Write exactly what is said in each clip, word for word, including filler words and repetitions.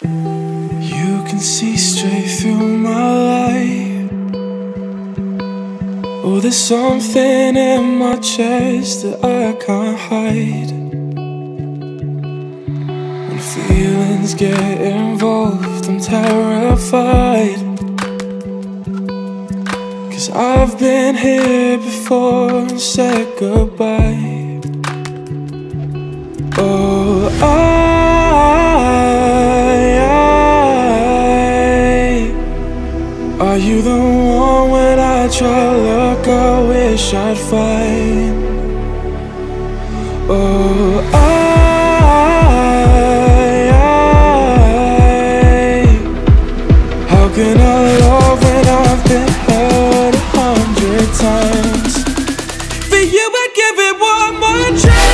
You can see straight through my life. Oh, there's something in my chest that I can't hide. When feelings get involved, I'm terrified. 'Cause I've been here before and said goodbye. Oh, I, I are you the one when I try to look I wish I'd find? Oh, I, I how can I love when I've been hurt a hundred times? For you I'd give it one more try.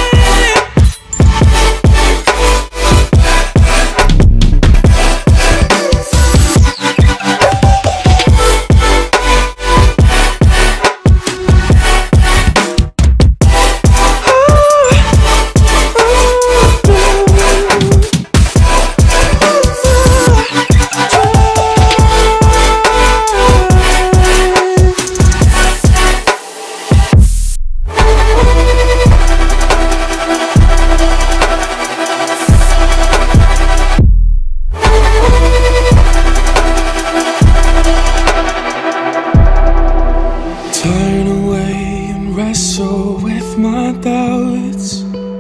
Turn away and wrestle with my doubts.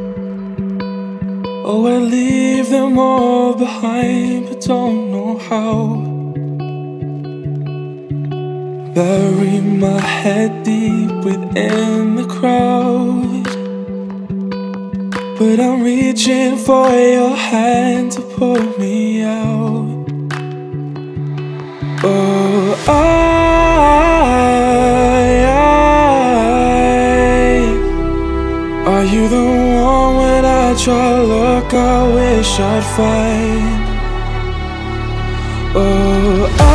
Oh, I leave them all behind, but don't know how. Bury my head deep within the crowd, but I'm reaching for your hand to pull me out. Oh, I are you the one when I try to look I wish I'd find? Oh, I